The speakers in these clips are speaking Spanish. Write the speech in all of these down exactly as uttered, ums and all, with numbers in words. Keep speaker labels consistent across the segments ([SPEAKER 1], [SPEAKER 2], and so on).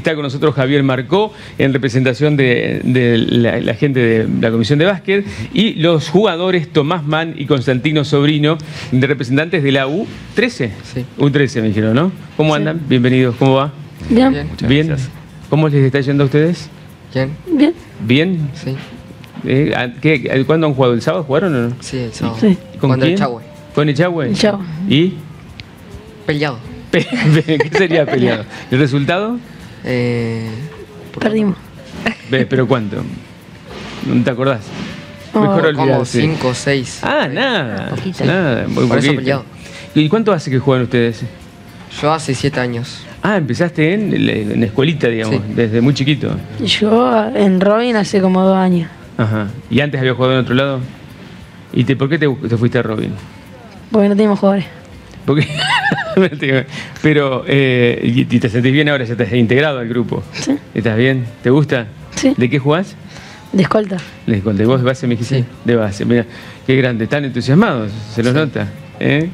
[SPEAKER 1] Está con nosotros Javier Marcó, en representación de, de la, la gente de la Comisión de Básquet, y los jugadores Tomás Mann y Constantino Sobrino, de representantes de la U trece.
[SPEAKER 2] Sí.
[SPEAKER 1] U trece me dijeron, ¿no? ¿Cómo
[SPEAKER 3] Sí.
[SPEAKER 1] andan? Bienvenidos, ¿cómo va?
[SPEAKER 3] Bien.
[SPEAKER 2] Bien.
[SPEAKER 4] Muchas
[SPEAKER 1] Bien.
[SPEAKER 4] gracias.
[SPEAKER 1] ¿Cómo les está yendo a ustedes?
[SPEAKER 2] ¿Quién?
[SPEAKER 3] Bien.
[SPEAKER 1] ¿Bien?
[SPEAKER 2] Sí.
[SPEAKER 1] Eh, ¿a- qué- ¿Cuándo han jugado? ¿El sábado jugaron o no?
[SPEAKER 2] Sí, el sábado.
[SPEAKER 3] Sí.
[SPEAKER 1] ¿Con
[SPEAKER 2] Cuando
[SPEAKER 1] quién?
[SPEAKER 2] el Chahue.
[SPEAKER 1] ¿Con Echagüe?
[SPEAKER 3] Echagüe.
[SPEAKER 1] ¿Y?
[SPEAKER 2] Peleado.
[SPEAKER 1] Pe- ¿Qué sería peleado? ¿El resultado?
[SPEAKER 2] Eh, por-
[SPEAKER 3] Perdimos.
[SPEAKER 1] Ve, ¿Pero cuánto? ¿No te acordás?
[SPEAKER 3] Oh,
[SPEAKER 1] Mejor
[SPEAKER 2] Como
[SPEAKER 1] olvidarse.
[SPEAKER 2] cinco o seis.
[SPEAKER 1] Ah, nada.
[SPEAKER 3] Poquito.
[SPEAKER 1] Nada, muy
[SPEAKER 2] Por eso
[SPEAKER 1] poquito.
[SPEAKER 2] peleado.
[SPEAKER 1] ¿Y cuánto hace que juegan ustedes?
[SPEAKER 2] Yo hace siete años.
[SPEAKER 1] Ah, empezaste en, en escuelita, digamos,
[SPEAKER 2] Sí.
[SPEAKER 1] desde muy chiquito.
[SPEAKER 3] Yo en Robin hace como dos años.
[SPEAKER 1] Ajá. ¿Y antes había jugado en otro lado? ¿Y te, por qué te, te fuiste a Robin?
[SPEAKER 3] Porque no teníamos jugadores.
[SPEAKER 1] Porque Pero, eh, y, y te sentís bien ahora, ya estás integrado al grupo.
[SPEAKER 3] Sí.
[SPEAKER 1] ¿Estás bien? ¿Te gusta?
[SPEAKER 3] Sí.
[SPEAKER 1] ¿De qué jugás?
[SPEAKER 3] De escolta.
[SPEAKER 1] Les conté, vos de base me dijiste.
[SPEAKER 2] Sí.
[SPEAKER 1] De base, mira, qué grande, están entusiasmados, se los
[SPEAKER 2] Sí.
[SPEAKER 1] nota. ¿eh?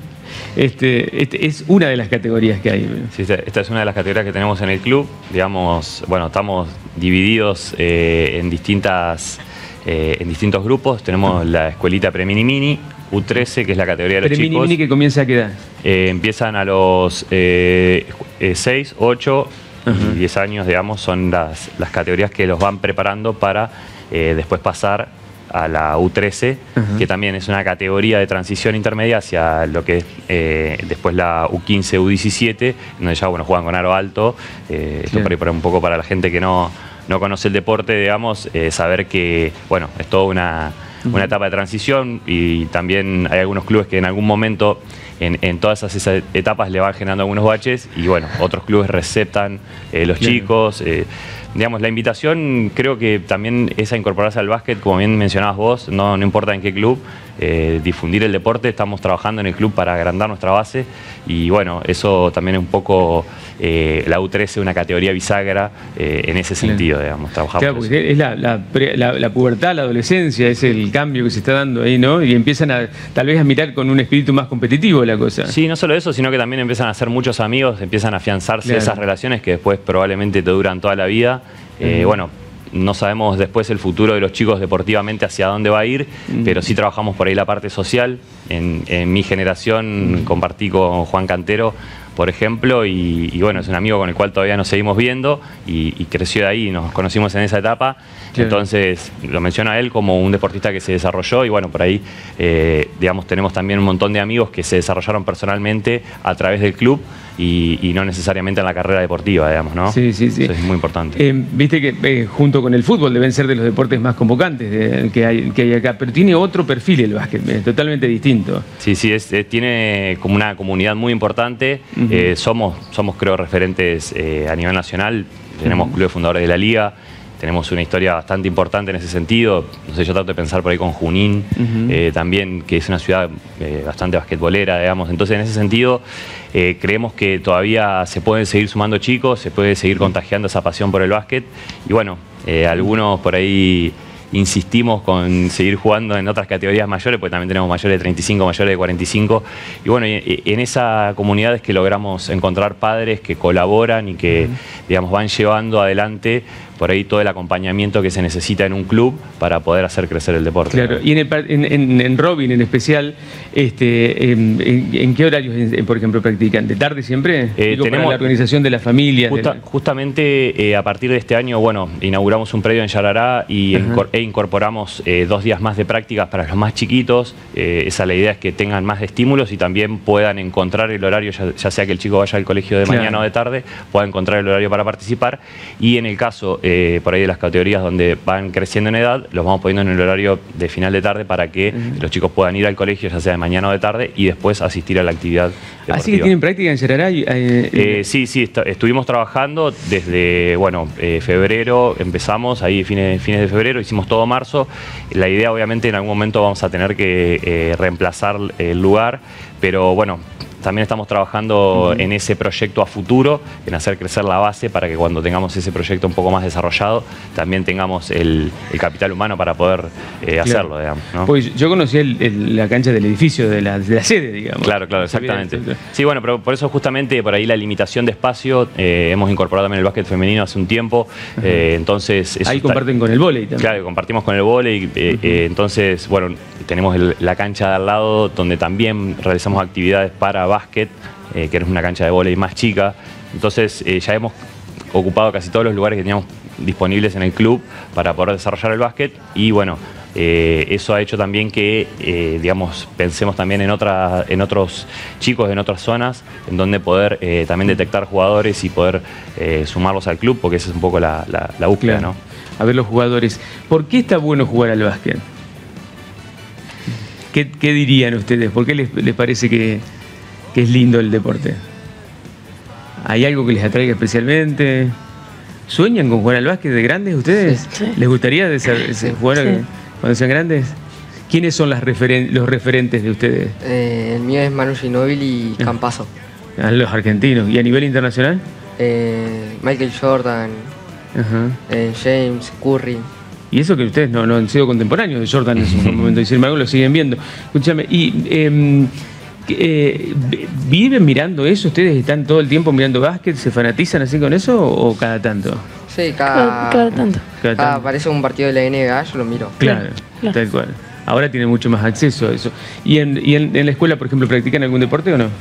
[SPEAKER 1] Este, este es una de las categorías que hay.
[SPEAKER 4] Sí, esta, esta es una de las categorías que tenemos en el club. Digamos, bueno, estamos divididos eh, en distintas eh, en distintos grupos. Tenemos la escuelita Premini Mini, U trece, que es la categoría de los
[SPEAKER 1] Pero mini
[SPEAKER 4] chicos.
[SPEAKER 1] mini que comienza a quedar.
[SPEAKER 4] Eh, empiezan a los eh, seis, ocho
[SPEAKER 1] Ajá.
[SPEAKER 4] y diez años, digamos, son las, las categorías que los van preparando para eh, después pasar a la U trece,
[SPEAKER 1] Ajá.
[SPEAKER 4] que también es una categoría de transición intermedia hacia lo que es eh, después la U quince, U diecisiete, donde ya bueno, juegan con aro alto. Eh, esto
[SPEAKER 1] Claro.
[SPEAKER 4] por ahí, por un poco para la gente que no, no conoce el deporte, digamos, eh, saber que bueno, es toda una, una etapa de transición, y también hay algunos clubes que en algún momento en, en todas esas, esas etapas le van generando algunos baches, y bueno, otros clubes receptan eh, los
[SPEAKER 1] Claro.
[SPEAKER 4] chicos. eh, Digamos, la invitación creo que también es a incorporarse al básquet, como bien mencionabas vos, no, no importa en qué club, eh, difundir el deporte. Estamos trabajando en el club para agrandar nuestra base, y bueno, eso también es un poco eh, la U trece, una categoría bisagra eh, en ese sentido, digamos, trabajamos.
[SPEAKER 1] Claro,
[SPEAKER 4] por eso.
[SPEAKER 1] porque es la, la, pre- la- la pubertad, la adolescencia, es el cambio que se está dando ahí, ¿no? Y empiezan a tal vez a mirar con un espíritu más competitivo la cosa.
[SPEAKER 4] Sí, no solo eso, sino que también empiezan a hacer muchos amigos, empiezan a afianzarse
[SPEAKER 1] Claro.
[SPEAKER 4] esas relaciones que después probablemente te duran toda la vida. Eh,
[SPEAKER 1] Ujú.
[SPEAKER 4] Bueno, no sabemos después el futuro de los chicos deportivamente hacia dónde va a ir,
[SPEAKER 1] Ujú.
[SPEAKER 4] pero sí trabajamos por ahí la parte social. En, en mi generación compartí con Juan Cantero, por ejemplo, y, y bueno, es un amigo con el cual todavía nos seguimos viendo, y, y creció de ahí, nos conocimos en esa etapa.
[SPEAKER 1] Claro.
[SPEAKER 4] Entonces, lo menciona a él como un deportista que se desarrolló, y bueno, por ahí, eh, digamos, tenemos también un montón de amigos que se desarrollaron personalmente a través del club, y, y no necesariamente en la carrera deportiva, digamos, ¿no?
[SPEAKER 1] Sí, sí, sí.
[SPEAKER 4] Eso es muy importante.
[SPEAKER 1] Eh, Viste que eh, junto con el fútbol deben ser de los deportes más convocantes de- que, hay, que hay acá, pero tiene otro perfil el básquet, eh, totalmente distinto.
[SPEAKER 4] Sí, sí, es, eh, tiene como una comunidad muy importante.
[SPEAKER 1] Ujú.
[SPEAKER 4] Eh, somos, somos, creo, referentes eh, a nivel nacional. Tenemos
[SPEAKER 1] Ujú.
[SPEAKER 4] clubes fundadores de la liga. Tenemos una historia bastante importante en ese sentido. No sé, yo trato de pensar por ahí con Junín,
[SPEAKER 1] Ujú.
[SPEAKER 4] eh, también, que es una ciudad eh, bastante basquetbolera, digamos. Entonces, en ese sentido, eh, creemos que todavía se pueden seguir sumando chicos, se puede seguir contagiando esa pasión por el básquet. Y bueno, eh, algunos por ahí insistimos con seguir jugando en otras categorías mayores, porque también tenemos mayores de treinta y cinco, mayores de cuarenta y cinco. Y bueno, y- y en esa comunidad es que logramos encontrar padres que colaboran y que, digamos, van llevando adelante por ahí todo el acompañamiento que se necesita en un club para poder hacer crecer el deporte.
[SPEAKER 1] Claro, y en, el par- en, en- en Robin en especial, este, en, en- ¿en qué horarios, eh, por ejemplo, practican? ¿De tarde siempre?
[SPEAKER 4] Eh,
[SPEAKER 1] Digo, para
[SPEAKER 4] tenemos-
[SPEAKER 1] la organización de las familias. de
[SPEAKER 4] Justa-
[SPEAKER 1] la-
[SPEAKER 4] justamente eh, a partir de este año, bueno, inauguramos un predio en Yarará y
[SPEAKER 1] Ajá.
[SPEAKER 4] encor- e incorporamos eh, dos días más de prácticas para los más chiquitos. Eh, esa la idea es que tengan más estímulos y también puedan encontrar el horario, ya, ya sea que el chico vaya al colegio de
[SPEAKER 1] Claro.
[SPEAKER 4] mañana o de tarde, pueda encontrar el horario para participar. Y en el caso, eh, por ahí de las categorías donde van creciendo en edad, los vamos poniendo en el horario de final de tarde para que
[SPEAKER 1] Ujú.
[SPEAKER 4] los chicos puedan ir al colegio, ya sea de mañana o de tarde, y después asistir a la actividad deportiva.
[SPEAKER 1] Así que tienen práctica en Yarará. y, eh,
[SPEAKER 4] Eh, sí, sí, est- estuvimos trabajando desde, bueno, eh, febrero, empezamos, ahí fines, fines de febrero, hicimos todo marzo. La idea, obviamente, en algún momento vamos a tener que eh, reemplazar el lugar, pero bueno, también estamos trabajando uh-huh. en ese proyecto a futuro, en hacer crecer la base para que cuando tengamos ese proyecto un poco más desarrollado, también tengamos el, el capital humano para poder eh, claro. hacerlo, digamos, ¿no?
[SPEAKER 1] Pues yo conocí el, el, la cancha del edificio, de la, de la sede, digamos.
[SPEAKER 4] Claro, claro, exactamente. Sí, bueno, pero por eso justamente por ahí la limitación de espacio, eh, hemos incorporado también el básquet femenino hace un tiempo, uh-huh. eh, entonces... Eso
[SPEAKER 1] ahí
[SPEAKER 4] está,
[SPEAKER 1] comparten con el vóley también.
[SPEAKER 4] Claro, compartimos con el vóley, eh, uh-huh. eh, entonces, bueno, tenemos el, la cancha de al lado donde también realizamos actividades para básquet, eh, que es una cancha de vóley más chica, entonces eh, ya hemos ocupado casi todos los lugares que teníamos disponibles en el club para poder desarrollar el básquet y bueno, eh, eso ha hecho también que, eh, digamos, pensemos también en, otra, en otros chicos, en otras zonas, en donde poder eh, también detectar jugadores y poder eh, sumarlos al club, porque esa es un poco la, la, la búsqueda,
[SPEAKER 1] claro.
[SPEAKER 4] ¿no?
[SPEAKER 1] A ver los jugadores, ¿por qué está bueno jugar al básquet? ¿Qué, qué dirían ustedes? ¿Por qué les, les parece que, que es lindo el deporte? ¿Hay algo que les atraiga especialmente? ¿Sueñan con jugar al básquet de grandes ustedes?
[SPEAKER 3] Sí, sí.
[SPEAKER 1] ¿Les gustaría de ser,
[SPEAKER 3] sí,
[SPEAKER 1] jugar
[SPEAKER 3] sí.
[SPEAKER 1] cuando sean grandes? ¿Quiénes son las referen los referentes de ustedes?
[SPEAKER 2] Eh, el mío es Manu Ginóbili y Campazzo.
[SPEAKER 1] A los argentinos. ¿Y a nivel internacional?
[SPEAKER 2] Eh, Michael Jordan,
[SPEAKER 1] Ajá.
[SPEAKER 2] eh, James, Curry.
[SPEAKER 1] Y eso que ustedes no, no han sido contemporáneos de Jordan en su momento, y sin embargo lo siguen viendo. Escúchame, y eh, eh, ¿viven mirando eso? ¿Ustedes están todo el tiempo mirando básquet? ¿Se fanatizan así con eso o cada tanto?
[SPEAKER 2] Sí,
[SPEAKER 3] Cada,
[SPEAKER 2] cada,
[SPEAKER 3] cada tanto.
[SPEAKER 1] Cada
[SPEAKER 2] cada
[SPEAKER 1] tanto.
[SPEAKER 2] aparece un partido de la N B A, yo lo miro.
[SPEAKER 1] Claro,
[SPEAKER 3] Claro.
[SPEAKER 1] tal cual. Ahora tienen mucho más acceso a eso. ¿Y en, y en, en la escuela, por ejemplo, practican algún deporte o no?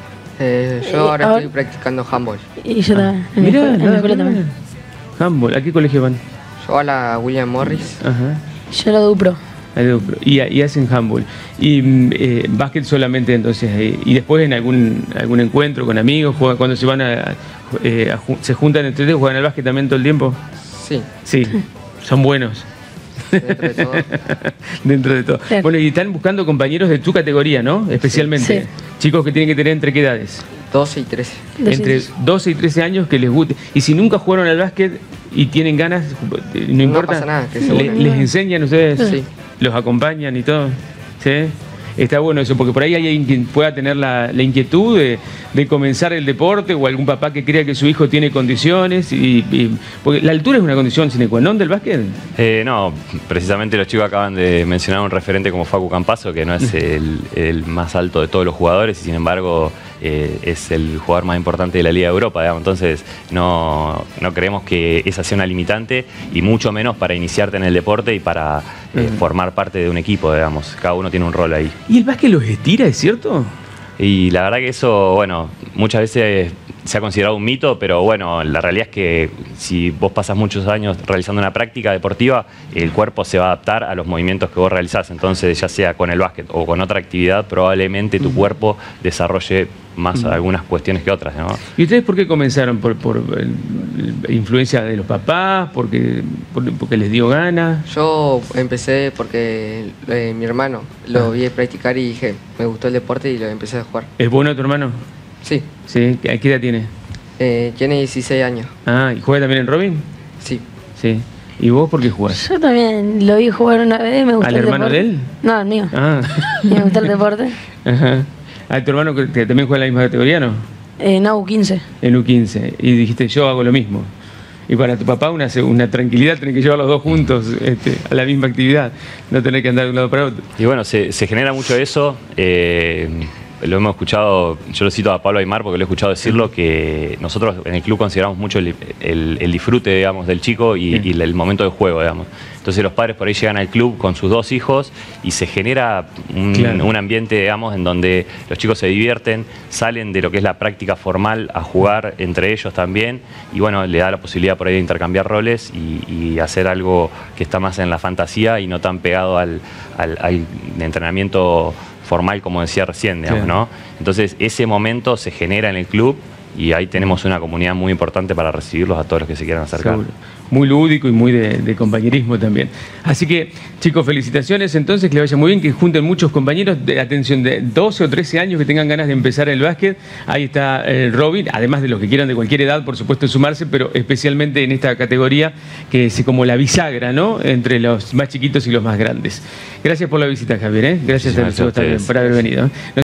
[SPEAKER 2] Eh, yo
[SPEAKER 3] Eh,
[SPEAKER 2] ahora
[SPEAKER 3] ahora-
[SPEAKER 2] estoy practicando handball.
[SPEAKER 3] Y yo también. En, mi
[SPEAKER 1] Mirá,
[SPEAKER 3] escuela, en mi
[SPEAKER 1] nada
[SPEAKER 3] escuela
[SPEAKER 1] que
[SPEAKER 3] también.
[SPEAKER 1] ver. Handball. ¿A qué colegio van?
[SPEAKER 2] Yo a la William Morris.
[SPEAKER 1] Ajá.
[SPEAKER 3] Yo la Dupro.
[SPEAKER 1] Al Dupro. Y, y hacen handball. Y mm, eh, básquet solamente entonces. Eh, y después en algún algún encuentro con amigos, juegan, cuando se van a, eh, a ju- se juntan entre ustedes, juegan al básquet también todo el tiempo.
[SPEAKER 2] Sí,
[SPEAKER 1] Sí, son buenos.
[SPEAKER 2] dentro de todo.
[SPEAKER 1] Dentro de todo.
[SPEAKER 3] Claro.
[SPEAKER 1] Bueno, y están buscando compañeros de tu categoría, ¿no? Especialmente.
[SPEAKER 3] Sí.
[SPEAKER 1] Chicos que tienen que tener entre qué edades.
[SPEAKER 2] doce y trece.
[SPEAKER 3] Doce y
[SPEAKER 1] Entre
[SPEAKER 3] trece.
[SPEAKER 1] doce y trece años que les guste. Y si nunca jugaron al básquet y tienen ganas, eh, no importa.
[SPEAKER 2] pasa nada, que se
[SPEAKER 1] le-
[SPEAKER 2] unan.
[SPEAKER 1] les enseñan ustedes,
[SPEAKER 2] Sí.
[SPEAKER 1] los acompañan y todo. ¿Sí? Está bueno eso, porque por ahí hay alguien que pueda tener la, la inquietud de, de comenzar el deporte o algún papá que crea que su hijo tiene condiciones. Y, y- porque la altura es una condición sine qua non del básquet.
[SPEAKER 4] Eh, no, precisamente los chicos acaban de mencionar un referente como Facu Campazzo, que no es el, el más alto de todos los jugadores y sin embargo eh, es el jugador más importante de la Liga de Europa, digamos. Entonces no, no creemos que esa sea una limitante y mucho menos para iniciarte en el deporte y para eh,
[SPEAKER 1] Ujú.
[SPEAKER 4] formar parte de un equipo, digamos. Cada uno tiene un rol ahí.
[SPEAKER 1] ¿Y el básquet los estira, es cierto?
[SPEAKER 4] Y la verdad que eso, bueno, muchas veces se ha considerado un mito, pero bueno, la realidad es que si vos pasas muchos años realizando una práctica deportiva, el cuerpo se va a adaptar a los movimientos que vos realizás. Entonces, ya sea con el básquet o con otra actividad, probablemente tu cuerpo desarrolle más algunas cuestiones que otras, ¿no?
[SPEAKER 1] ¿Y ustedes por qué comenzaron? ¿Por, por eh, influencia de los papás? ¿Porque, por- porque les dio ganas?
[SPEAKER 2] Yo empecé porque eh, mi hermano lo vi practicar y dije, me gustó el deporte y lo empecé a jugar.
[SPEAKER 1] ¿Es bueno tu hermano?
[SPEAKER 2] Sí,
[SPEAKER 1] Sí. ¿A qué edad tiene?
[SPEAKER 2] eh, tiene dieciséis años.
[SPEAKER 1] Ah, ¿y juega también en Robin?
[SPEAKER 2] Sí,
[SPEAKER 1] Sí. ¿Y vos por qué jugás?
[SPEAKER 3] Yo también lo vi jugar una vez, me gustó
[SPEAKER 1] ¿Al
[SPEAKER 3] el
[SPEAKER 1] hermano
[SPEAKER 3] deporte.
[SPEAKER 1] de él?
[SPEAKER 3] No, al mío.
[SPEAKER 1] Ah.
[SPEAKER 3] Y me gustó el deporte.
[SPEAKER 1] Ajá. ¿A tu hermano que que también juega en la misma categoría, no?
[SPEAKER 3] Eh, no, U quince.
[SPEAKER 1] En U quince. Y dijiste, yo hago lo mismo. Y para tu papá una, se- una tranquilidad tener que llevar los dos juntos este, a la misma actividad, no tener que andar de un lado para otro.
[SPEAKER 4] Y bueno, se, se genera mucho eso. eh, lo hemos escuchado, yo lo cito a Pablo Aymar porque lo he escuchado decirlo, que nosotros en el club consideramos mucho el, el- el disfrute, digamos, del chico y,
[SPEAKER 1] Sí.
[SPEAKER 4] y el momento de juego, digamos. Entonces los padres por ahí llegan al club con sus dos hijos y se genera un,
[SPEAKER 1] Claro.
[SPEAKER 4] un ambiente, digamos, en donde los chicos se divierten, salen de lo que es la práctica formal a jugar entre ellos también y bueno, le da la posibilidad por ahí de intercambiar roles y, y hacer algo que está más en la fantasía y no tan pegado al, al- al entrenamiento formal, como decía recién, digamos,
[SPEAKER 1] Claro.
[SPEAKER 4] ¿no? Entonces ese momento se genera en el club y ahí tenemos una comunidad muy importante para recibirlos a todos los que se quieran acercar.
[SPEAKER 1] Seguro. Muy lúdico y muy de, de compañerismo también. Así que, chicos, felicitaciones entonces, que les vaya muy bien, que junten muchos compañeros de atención de doce o trece años que tengan ganas de empezar el básquet. Ahí está eh, Robin, además de los que quieran de cualquier edad, por supuesto, sumarse, pero especialmente en esta categoría que es como la bisagra, ¿no? Entre los más chiquitos y los más grandes. Gracias por la visita, Javier, ¿eh? Gracias a
[SPEAKER 4] Muchísimas
[SPEAKER 1] ustedes
[SPEAKER 4] gracias a ustedes.
[SPEAKER 1] por haber venido.